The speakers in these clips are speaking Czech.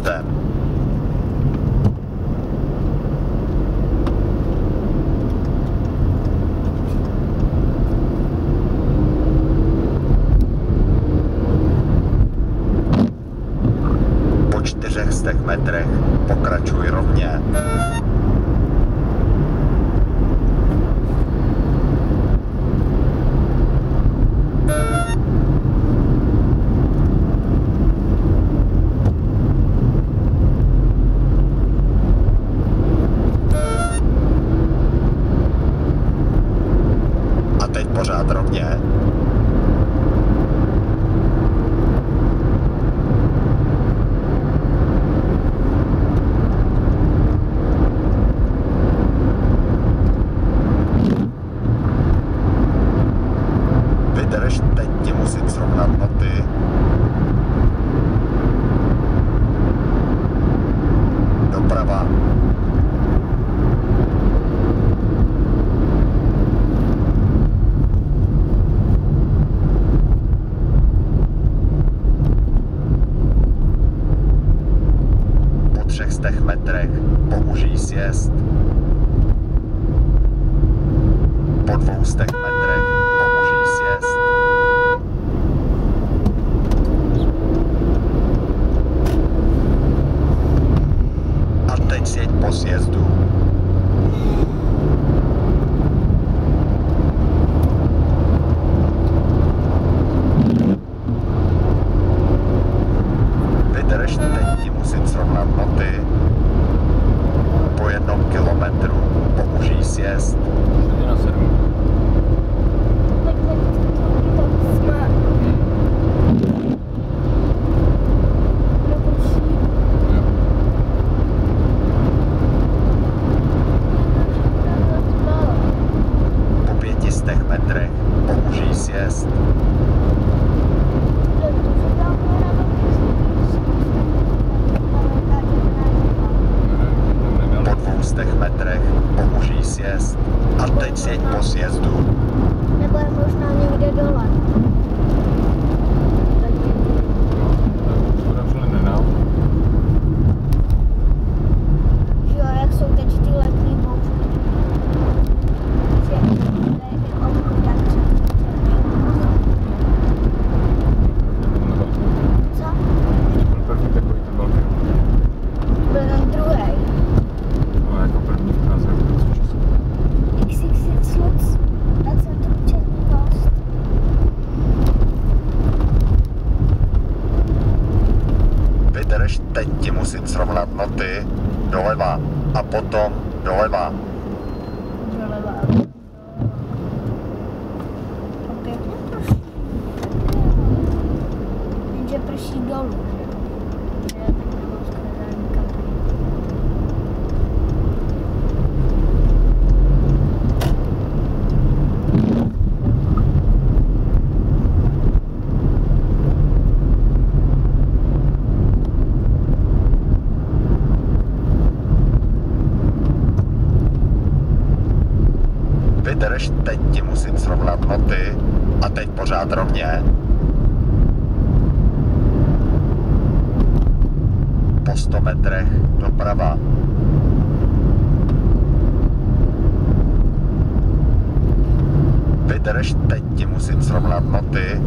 autem. Po 400 metrech pokračuj rovně. Pořád rovně. Vydrž, teď ti musím srovnat noty. Doprava. Po 300 metrech použij sjezd. Po 200 metrech použij sjezd. A teď sjeď po sjezdu. Vydrž, teď ti musím srovnat noty. Po 1 kilometru použij sjezd. Po 500 metrech použij sjezd. Po 200 metrech použij sjezd. A teď sjeď po sjezdu. Nebo je možná někde dole. Jo, jak jsou teď ty letní bouřky. Co? Byl ten druhej. XXX Lux a Centrum Černý most. Vydrž, teď ti musím srovnat noty. Doleva a potom doleva. Doleva. Opět neprší. Jenže prší dolů. Že tak nemám skvělý kapry. Vydrž, teď ti musím srovnat noty. A teď pořád rovně. Po 100 metrech doprava. Vydrž, teď ti musím srovnat noty.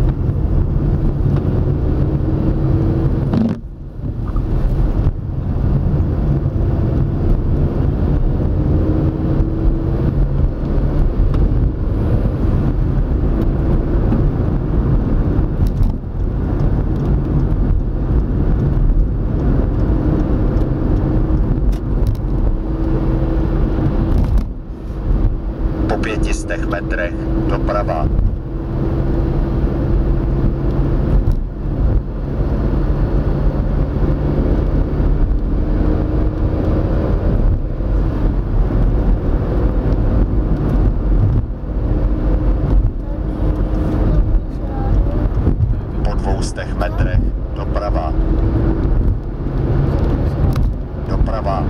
Po 500 metrech doprava. Po 200 metrech doprava. Doprava.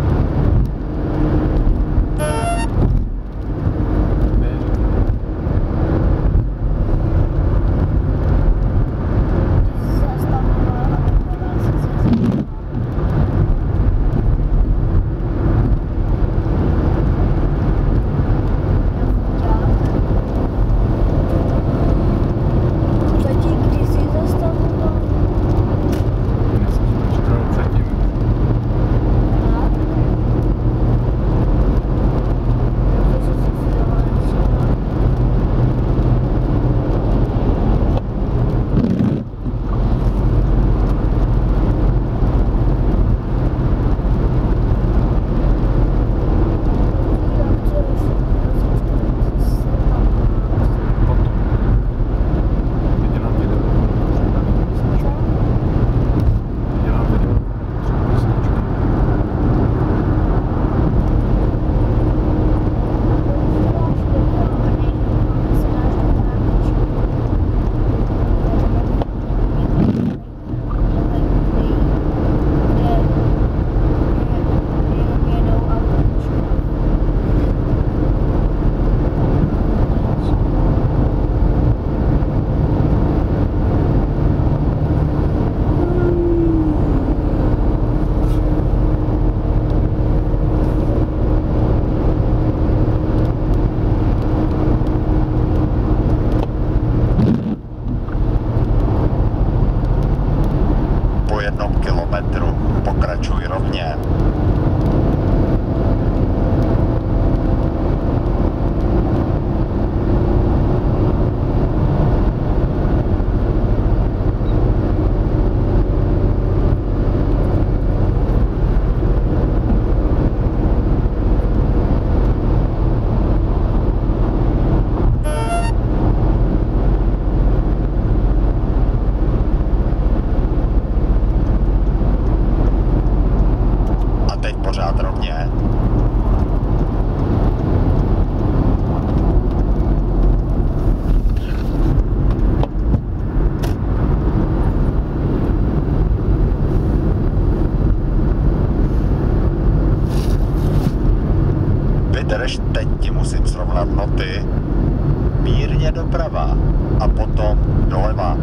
Pokračuj rovně. Pořád rovně. Vydrž, teď ti musím srovnat noty. Mírně doprava a potom doleva.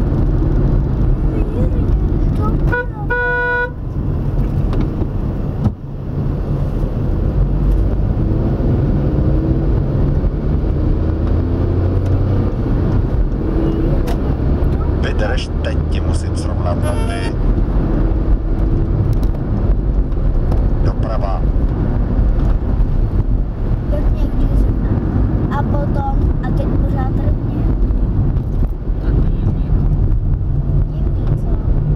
Vydrž, teď ti musím srovnat noty. Doprava. Jak někdy a potom, a teď pořád rovně. Divný, co?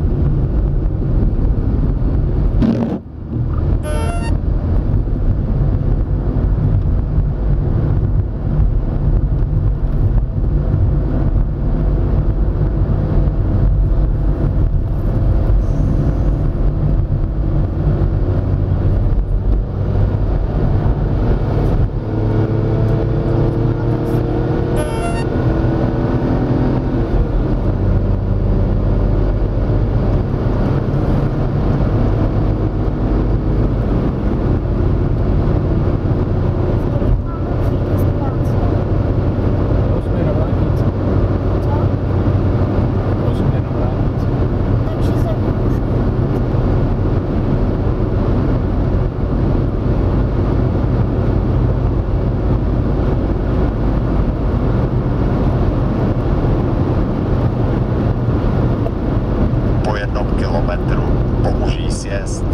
Kilometru použij sjezd.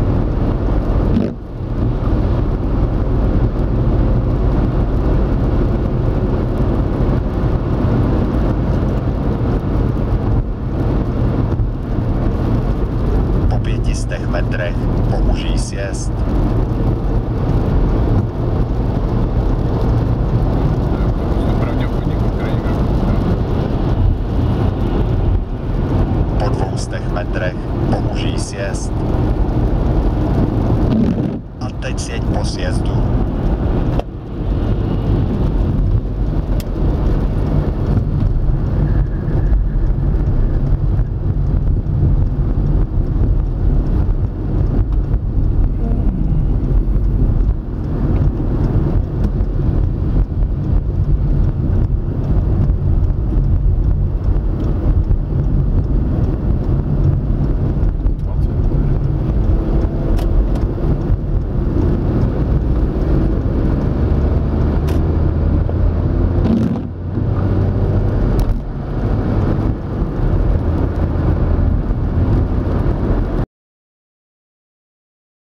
Po 500 metrech použij sjezd. Po 200 metrech použij sjezd. A teď sjeď po sjezdu.